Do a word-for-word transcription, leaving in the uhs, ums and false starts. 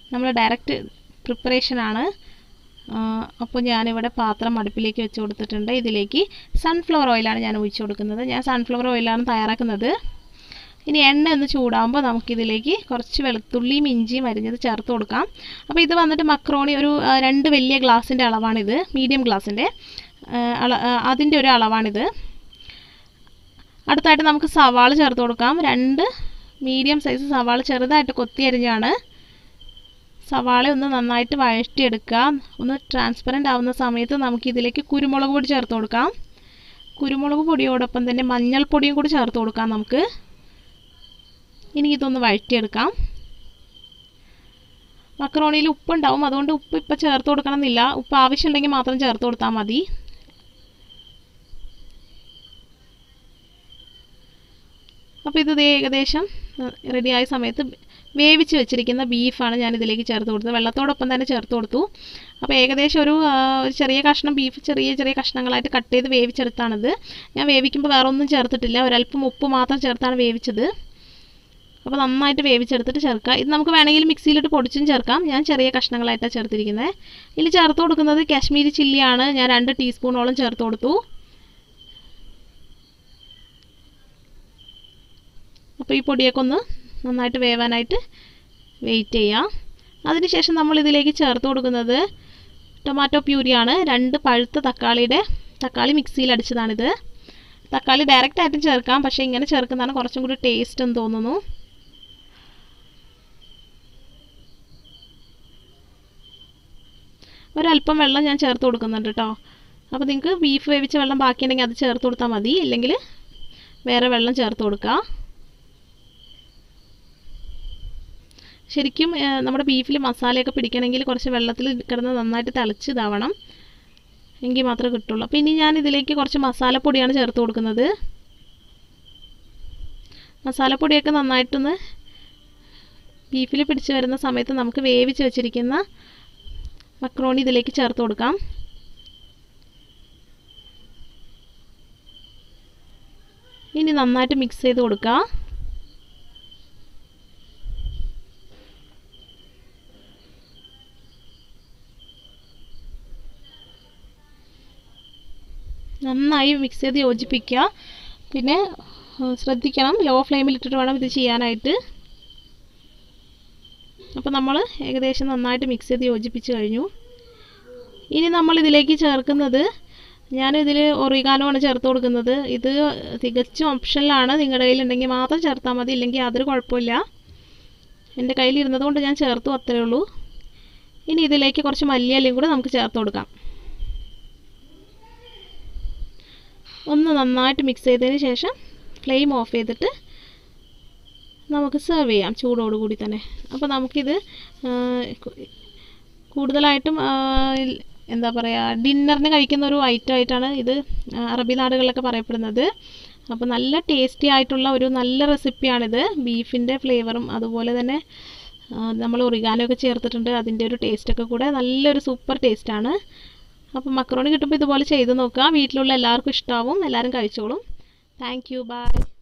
നമ്മൾ ഡയറക്റ്റ് പ്രിപ്പറേഷനാണ്. അപ്പോൾ ഞാനിവിടെ പാത്രം അടുപ്പിലേക്ക് വെച്ച് കൊടുത്തിട്ടുണ്ട്. ഇതിലേക്ക് സൺഫ്ലവർ ഓയിലാണ് ഞാൻ ഒഴിച്ചു കൊടുക്കുന്നത്. ഞാൻ സൺഫ്ലവർ ഓയിലാണ് തയ്യാറാക്കുന്നത്. ഇനി എണ്ണ ഒന്ന് ചൂടാകുമ്പോൾ നമുക്കിതിലേക്ക് കുറച്ച് വെളുത്തുള്ളിയും ഇഞ്ചിയും അരിഞ്ഞത് ചേർത്ത് കൊടുക്കാം. അപ്പോൾ ഇത് വന്നിട്ട് മക്രോണി ഒരു രണ്ട് വലിയ ഗ്ലാസിൻ്റെ അളവാണിത്, മീഡിയം ഗ്ലാസിൻ്റെ അള അതിൻ്റെ ഒരു അളവാണിത്. അടുത്തായിട്ട് നമുക്ക് സവാള ചേർത്ത് കൊടുക്കാം. രണ്ട് മീഡിയം സൈസ് സവാള ചെറുതായിട്ട് കൊത്തി അരിഞ്ഞാണ്. സവാള ഒന്ന് നന്നായിട്ട് വഴറ്റിയെടുക്കുക. ഒന്ന് ട്രാൻസ്പെറൻ്റ് ആവുന്ന സമയത്ത് നമുക്കിതിലേക്ക് കുരുമുളക് പൊടി ചേർത്ത് കൊടുക്കാം. കുരുമുളക് പൊടിയോടൊപ്പം തന്നെ മഞ്ഞൾപ്പൊടിയും കൂടി ചേർത്ത് കൊടുക്കാം നമുക്ക്. ഇനി ഇതൊന്ന് വഴറ്റിയെടുക്കാം. മക്രോണിയിൽ ഉപ്പുണ്ടാവും, അതുകൊണ്ട് ഉപ്പ് ഇപ്പം ചേർത്ത് കൊടുക്കണമെന്നില്ല. ഉപ്പ് ആവശ്യമുണ്ടെങ്കിൽ മാത്രം ചേർത്ത് കൊടുത്താൽ മതി. അപ്പോൾ ഇത് ഏകദേശം റെഡിയായ സമയത്ത് വേവിച്ച് വെച്ചിരിക്കുന്ന ബീഫാണ് ഞാൻ ഇതിലേക്ക് ചേർത്ത് കൊടുത്തത്. വെള്ളത്തോടൊപ്പം തന്നെ ചേർത്ത് കൊടുത്തു. അപ്പോൾ ഏകദേശം ഒരു ചെറിയ കഷ്ണം ബീഫ് ചെറിയ ചെറിയ കഷ്ണങ്ങളായിട്ട് കട്ട് ചെയ്ത് വേവിച്ചെടുത്താണിത്. ഞാൻ വേവിക്കുമ്പോൾ വേറെ ഒന്നും ചേർത്തിട്ടില്ല, ഒരല്പം ഉപ്പ് മാത്രം ചേർത്താണ് വേവിച്ചത്. അപ്പോൾ നന്നായിട്ട് വേവിച്ചെടുത്തിട്ട് ചേർക്കുക. ഇത് നമുക്ക് വേണമെങ്കിൽ മിക്സിയിലിട്ട് പൊടിച്ചും ചേർക്കാം. ഞാൻ ചെറിയ കഷ്ണങ്ങളായിട്ടാണ് ചേർത്തിരിക്കുന്നത്. ഇതിൽ ചേർത്ത് കൊടുക്കുന്നത് കാശ്മീരി ചില്ലിയാണ്. ഞാൻ രണ്ട് ടീസ്പൂണോളം ചേർത്ത് കൊടുത്തു. അപ്പോൾ ഈ പൊടിയൊക്കെ ഒന്ന് നന്നായിട്ട് വേവാനായിട്ട് വെയിറ്റ് ചെയ്യാം. അതിനുശേഷം നമ്മൾ ഇതിലേക്ക് ചേർത്ത് കൊടുക്കുന്നത് ടൊമാറ്റോ പ്യൂരിയാണ്. രണ്ട് പഴുത്ത തക്കാളിയുടെ തക്കാളി മിക്സിയിൽ അടിച്ചതാണിത്. തക്കാളി ഡയറക്റ്റ് ആയിട്ടും ചേർക്കാം, പക്ഷേ ഇങ്ങനെ ചേർക്കുന്നതാണ് കുറച്ചും കൂടി ടേസ്റ്റ് എന്ന് തോന്നുന്നു. ഒരല്പം വെള്ളം ഞാൻ ചേർത്ത് കൊടുക്കുന്നുണ്ട് കേട്ടോ. അപ്പോൾ നിങ്ങൾക്ക് ബീഫ് വേവിച്ച വെള്ളം ബാക്കിയുണ്ടെങ്കിൽ അത് ചേർത്ത് കൊടുത്താൽ മതി, ഇല്ലെങ്കിൽ വേറെ വെള്ളം ചേർത്ത് കൊടുക്കുക. ശരിക്കും നമ്മുടെ ബീഫിൽ മസാലയൊക്കെ പിടിക്കണമെങ്കിൽ കുറച്ച് വെള്ളത്തിൽ കിടന്ന് നന്നായിട്ട് തിളച്ച് ഇതാവണം, എങ്കിൽ മാത്രമേ കിട്ടുള്ളൂ. അപ്പോൾ ഇനി ഞാൻ ഇതിലേക്ക് കുറച്ച് മസാലപ്പൊടിയാണ് ചേർത്ത് കൊടുക്കുന്നത്. മസാലപ്പൊടിയൊക്കെ നന്നായിട്ടൊന്ന് ബീഫിൽ പിടിച്ച് വരുന്ന സമയത്ത് നമുക്ക് വേവിച്ച് വെച്ചിരിക്കുന്ന മക്രോണി ഇതിലേക്ക് ചേർത്ത് കൊടുക്കാം. ഇനി നന്നായിട്ട് മിക്സ് ചെയ്ത് കൊടുക്കുക. നന്നായി മിക്സ് ചെയ്ത് യോജിപ്പിക്കുക. പിന്നെ ശ്രദ്ധിക്കണം, ലോ ഫ്ലെയിമിൽ ഇട്ടിട്ട് വേണം ഇത് ചെയ്യാനായിട്ട്. അപ്പോൾ നമ്മൾ ഏകദേശം നന്നായിട്ട് മിക്സ് ചെയ്ത് യോജിപ്പിച്ച് കഴിഞ്ഞു. ഇനി നമ്മൾ ഇതിലേക്ക് ചേർക്കുന്നത്, ഞാനിതിൽ ഒറിഗാനോ ആണ് ചേർത്ത് കൊടുക്കുന്നത്. ഇത് തികച്ചും ഓപ്ഷനിലാണ്, നിങ്ങളുടെ കയ്യിലുണ്ടെങ്കിൽ മാത്രം ചേർത്താൽ മതി, ഇല്ലെങ്കിൽ യാതൊരു കുഴപ്പമില്ല. എൻ്റെ കയ്യിലിരുന്നത് കൊണ്ട് ഞാൻ ചേർത്തു, അത്രയേ ഉള്ളൂ. ഇനി ഇതിലേക്ക് കുറച്ച് മല്ലിയിലയും കൂടെ നമുക്ക് ചേർത്ത് കൊടുക്കാം. ഒന്ന് നന്നായിട്ട് മിക്സ് ചെയ്തതിന് ശേഷം ഫ്ലെയിം ഓഫ് ചെയ്തിട്ട് നമുക്ക് സെർവ് ചെയ്യാം ചൂടോടുകൂടി തന്നെ. അപ്പോൾ നമുക്കിത് കൂടുതലായിട്ടും എന്താ പറയുക, ഡിന്നറിന് കഴിക്കുന്ന ഒരു ഐറ്റം ആയിട്ടാണ് ഇത് അറബി നാടുകളിലൊക്കെ പറയപ്പെടുന്നത്. അപ്പോൾ നല്ല ടേസ്റ്റി ആയിട്ടുള്ള ഒരു നല്ല റെസിപ്പിയാണിത്. ബീഫിൻ്റെ ഫ്ലേവറും അതുപോലെ തന്നെ നമ്മൾ ഒറിഗാനോ ഒക്കെ ചേർത്തിട്ടുണ്ട്, അതിൻ്റെ ഒരു ടേസ്റ്റൊക്കെ കൂടെ നല്ലൊരു സൂപ്പർ ടേസ്റ്റാണ്. അപ്പോൾ മക്രോണി കിട്ടുമ്പോൾ ഇതുപോലെ ചെയ്ത് നോക്കുക. വീട്ടിലുള്ള എല്ലാവർക്കും ഇഷ്ടമാവും, എല്ലാവരും കഴിച്ചോളും. Thank you, by.